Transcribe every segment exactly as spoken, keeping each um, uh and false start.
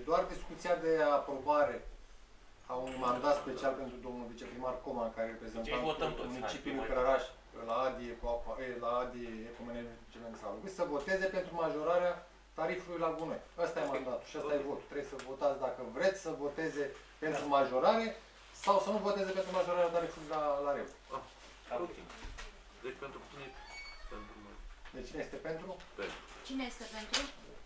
doar discuția de aprobare a unui mandat special pentru domnul viceprimar Coman, care reprezentant municipiului Călăraș la ADI, la ADI Ecomanagement Salubris, să voteze pentru majorarea tarifului la gunoi. Ăsta e mandatul și ăsta e votul. Trebuie să votați dacă vreți să voteze pentru majorare sau să nu voteze pentru majorarea tarifului la, la reu. Ah, deci pentru cine? Pentru... Deci cine este pentru? Pentru. Cine este pentru?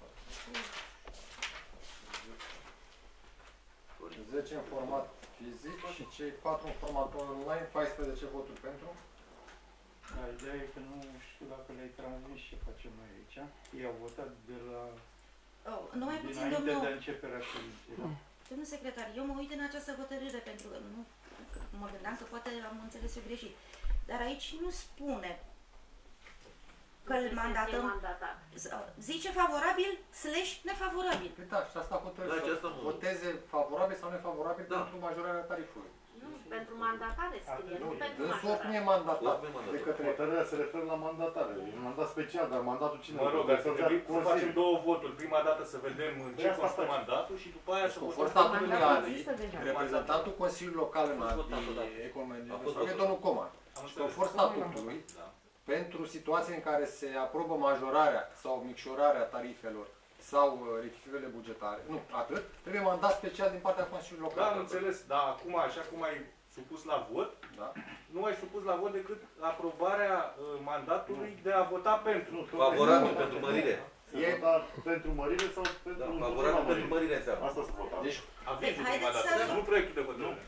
zece în format fizic și cei patru în format online, paisprezece voturi pentru. Da, ideea e că nu știu dacă le-ai transmis ce facem noi aici. Ei au votat de la... Oh, nu mai puțin, dinainte domnul... de începerea ședinței. Da? Domnul secretar, eu mă uit în această hotărâre pentru că nu... Mă gândeam că poate am înțeles eu greșit. Dar aici nu spune că îl mandatăm... Zice favorabil slash nefavorabil. Păi da, și asta hotărâre. Da, să voteze favorabil sau nefavorabil da. pentru majorarea tarifului. Nu, pentru mandatare scrie, nu, nu pentru majorare. Dânsul nu e mandatat de către... Hotărârea se referă la mandatare. E un mandat special, dar mandatul cine? Mă rog, ar trebui să facem două voturi. Prima dată să vedem în ce constă mandatul și după aia să votăm. Conform statului ADI, reprezentantul Consiliului Local în ADI, Economie, domnul Coman. Conform statutului, pentru situații în care se aprobă majorarea sau micșorarea tarifelor sau rectificările bugetare, nu, atât, trebuie mandat special din partea Consiliului Local. Da, am înțeles, dar acum, așa cum ai supus la vot, da. nu ai supus la vot decât aprobarea uh, mandatului nu. de a vota pentru. Nu, favorabil pentru mărire. E pentru mărire sau pentru... Da, favorabil pentru mărire înseamnă. Asta se vota. Deci, avizul prima dată, să... nu proiectul de hotărâre.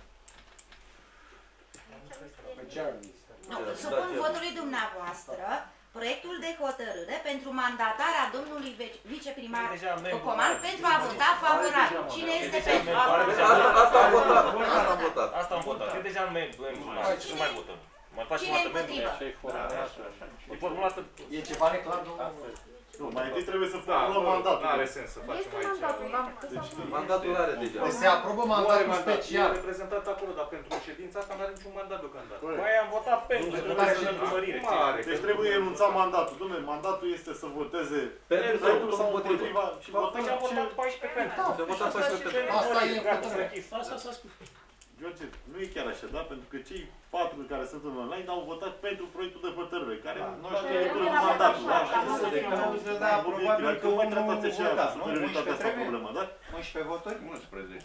Pe ce aviz? Nu, supun votului dumneavoastră proiectul de hotărâre pentru mandatarea domnului viceprimar Coman pentru a vota favorabil. Cine este pentru? Asta am votat. Asta am votat. Asta am votat. E deja membru. Nu mai votăm. Cine e împotrivă? E ceva neclar, domnul? Nu, mai întâi trebuie să formulăm mandatul. Nu are sens să facem aici. Mandatul are deja. Deci se aprobă mandatul special. Nu are reprezentat acolo, dar pentru ședința asta nu are niciun mandat deocamdată. Mai am votat pentru. Deci trebuie enunțat mandatul. Dom'le, mandatul este să voteze pentru sau împotriva și votăm. Deci am votat paisprezece pentru. Se vota paisprezece pentru. Asta e hotărârea. Asta s-a spus. George, nu e chiar așa, da? Pentru că cei patru care sunt în online au votat pentru proiectul de hotărâre, care nu știu legătură cu mandatul, da? Probabil că mai tratați așa superioritatea asta problemă, da? unsprezece voturi? unsprezece.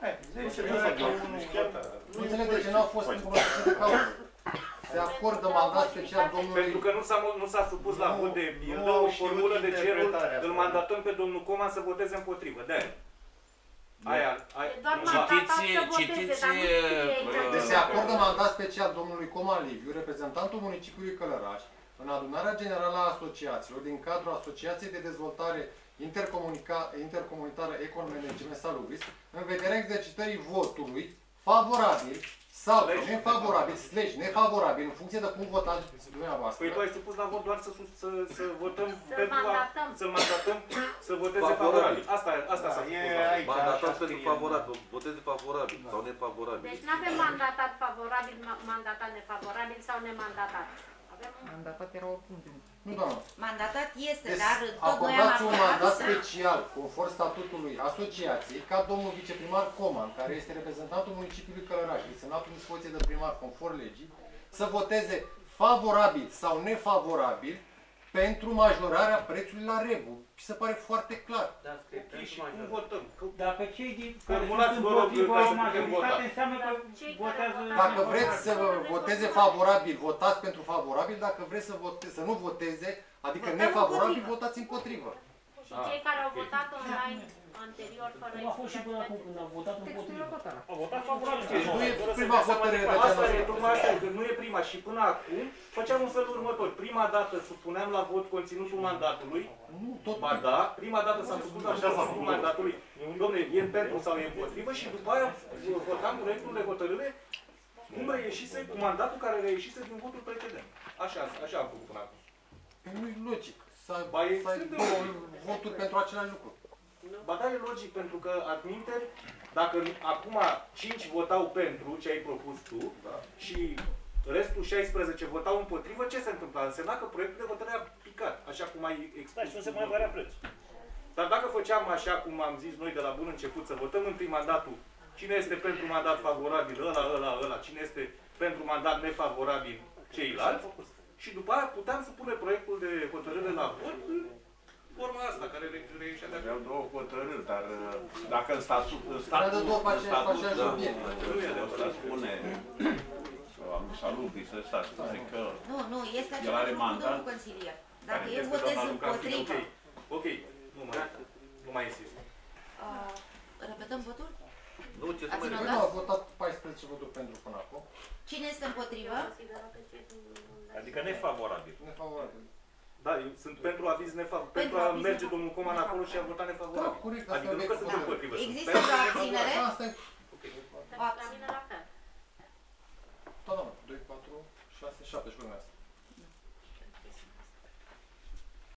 Nu înțeleg de ce n-au fost în cunoștință de cauză. Se acordă mandat special domnului... Pentru că nu s-a supus la vot de pildă o formulă de genul, îl mandatăm pe domnul Coman să voteze împotrivă. De-aia. Aia, aia. Citiți, citiți... Deci se acordă mandat special domnului Coman Liviu, reprezentantul municipiului Călăraș, în adunarea generală a asociațiilor din cadrul Asociației de Dezvoltare Intercomunitară Ecomanagement Salubris, în vederea exercitării votului favorabil sau nefavorabil, slash nefavorabil, în funcție de cum votați dumneavoastră. Păi tu ai supus la vot doar să, să, să votăm pentru a... Să-l mandatăm să voteze favorabil. Asta, asta s-a supus la vot. Mandatat pentru favorabil, voteze favorabil sau nefavorabil. Deci nu avem mandatat favorabil, mandatat nefavorabil sau nemandatat. Mandatat era oricum. Nu, doamnă. Mandatat este, deci, dar tot noi am acordați un mandat special, conform statutului asociației, ca domnul viceprimar Coman, care este reprezentantul municipiului Călăraș, desemnat în dispoziție de primar conform legii, să voteze favorabil sau nefavorabil pentru majorarea prețului la rebu. Și se pare foarte clar. Dar scrie și cum votăm? Dacă cei din formulați, vă rog, ca să putem vota. Înseamnă că votează... Dacă vreți să voteze favorabil, votați pentru favorabil. Dacă vreți să, voteze, să nu voteze, adică nefavorabil, votați împotrivă. Și cei care au votat online anterior, fără a fost și până acum când au votat împotrivă. Au votat favorabil. Deci nu e prima hotărâre de asta e, tocmai asta e, că nu e prima. Și până acum făceam un felul următor. Prima dată supuneam la vot conținutul mandatului. Nu, tot. Ba da, prima dată s-a supus la conținutul mandatului. Dom'le, e pentru sau e împotrivă și după aia votam proiectul de hotărâre cum reieșise, cu mandatul care reieșise din votul precedent. Așa, așa am făcut până acum. Nu e logic să ai două voturi pentru același lucru. Ba da, e logic, pentru că adminteri, dacă acum cinci votau pentru ce ai propus tu da. și restul șaisprezece votau împotrivă, ce se întâmplă? Însemna că proiectul de hotărâre a picat, așa cum ai expus. Da, și nu se mai varia prețul. Dar dacă făceam așa cum am zis noi de la bun început, să votăm întâi mandatul, cine este pentru mandat favorabil, ăla, ăla, ăla, cine este pentru mandat nefavorabil, ceilalți, și după aia puteam să punem proiectul de hotărâre la vot în forma asta, care reieșea de acolo. Vreau două hotărâri, dar dacă în statut, în Dar de statut, două în statut, faceași da, obiect. ăsta spune, am salutit să stați, spune că Nu, nu, este el are același lucru, mandat. domnul consilier. Dacă Care eu este votez doamna Luca Fine, împotrivă, Ok, ok, nu mai, nu mai insist. uh, repetăm votul? Nu, ce să Ați mai notat? Nu, au votat paisprezece voturi pentru până acum. Cine este împotrivă? Adică nefavorabil. Nefavorabil. Da, eu sunt pentru aviz nefavorabil. Pentru Pentru a aviz merge nefavorabil. domnul Coman acolo și a votat Da, nefavorabil. corect, asta Adică nu e că sunt corect. împotrivă. sunt Există pentru vreo nefavorabil. abținere? Asta e, La mine la fel. da, da, doi, patru, șase, șapte și urmează.